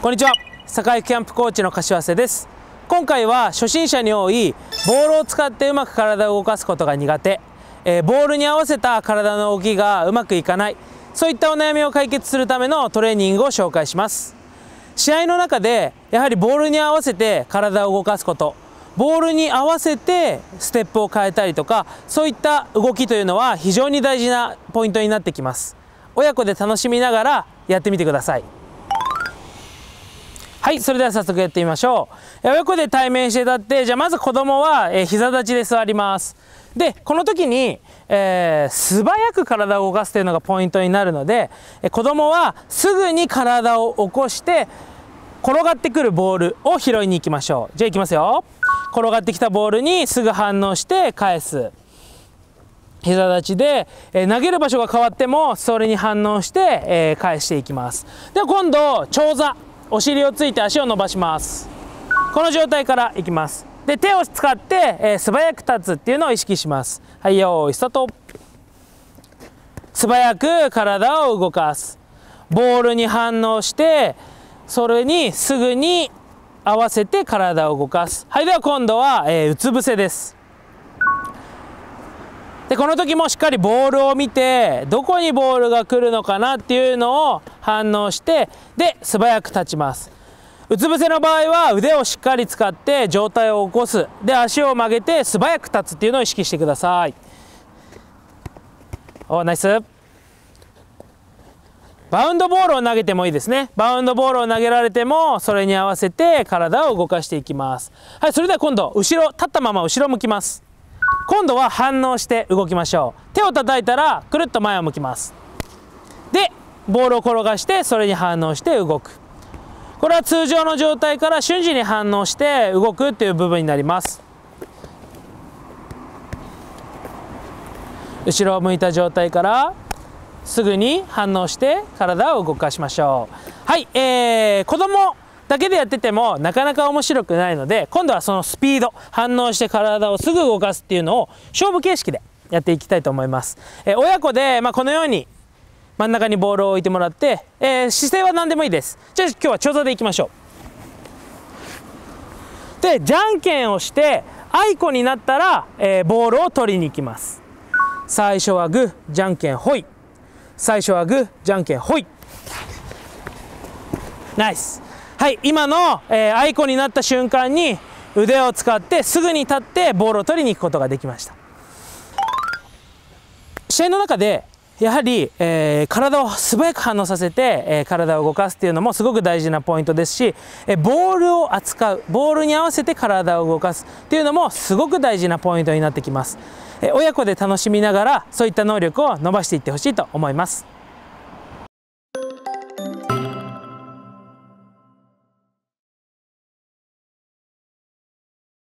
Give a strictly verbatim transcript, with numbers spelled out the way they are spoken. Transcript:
こんにちは、栄キャンプコーチの柏瀬です。今回は初心者に多いボールを使ってうまく体を動かすことが苦手、えー、ボールに合わせた体の動きがうまくいかない、そういったお悩みを解決するためのトレーニングを紹介します。試合の中でやはりボールに合わせて体を動かすこと、ボールに合わせてステップを変えたりとか、そういった動きというのは非常に大事なポイントになってきます。親子で楽しみながらやってみてください。はい、それでは早速やってみましょう。親子で対面して立って、じゃあまず子供は、えー、膝立ちで座ります。で、この時に、えー、素早く体を動かすというのがポイントになるので、えー、子供はすぐに体を起こして転がってくるボールを拾いに行きましょう。じゃあいきますよ。転がってきたボールにすぐ反応して返す。膝立ちで、えー、投げる場所が変わってもそれに反応して、えー、返していきます。では今度長座、お尻をついて足を伸ばします。この状態からいきます。で、手を使って、えー、素早く立つっていうのを意識します。はい、よーいスタート。素早く体を動かす。ボールに反応してそれにすぐに合わせて体を動かす。はい、では今度は、えー、うつ伏せです。で、この時もしっかりボールを見てどこにボールが来るのかなっていうのを反応して、で素早く立ちます。うつ伏せの場合は腕をしっかり使って上体を起こす。で、足を曲げて素早く立つっていうのを意識してください。お、ナイス。バウンドボールを投げてもいいですね。バウンドボールを投げられてもそれに合わせて体を動かしていきます。はい、それでは今度後ろ、立ったまま後ろ向きます。今度は反応して動きましょう。手を叩いたらくるっと前を向きます。で、ボールを転がしてそれに反応して動く。これは通常の状態から瞬時に反応して動くっていう部分になります。後ろを向いた状態からすぐに反応して体を動かしましょう。はい、えー、子供だけでやっててもなかなか面白くないので、今度はそのスピード、反応して体をすぐ動かすっていうのを勝負形式でやっていきたいと思います。えー、親子で、まあ、このように真ん中にボールを置いてもらって、えー、姿勢は何でもいいです。じゃあ今日は長座でいきましょう。で、じゃんけんをしてあいこになったら、えー、ボールを取りに行きます。最初はグー、じゃんけんほい。最初はグー、じゃんけんほい。ナイス。はい、今の、えー、あいこになった瞬間に腕を使ってすぐに立ってボールを取りに行くことができました。試合の中でやはり、えー、体を素早く反応させて、えー、体を動かすっていうのもすごく大事なポイントですし、えー、ボールを扱う、ボールに合わせて体を動かすっていうのもすごく大事なポイントになってきます。えー、親子で楽しみながらそういった能力を伸ばしていってほしいと思います。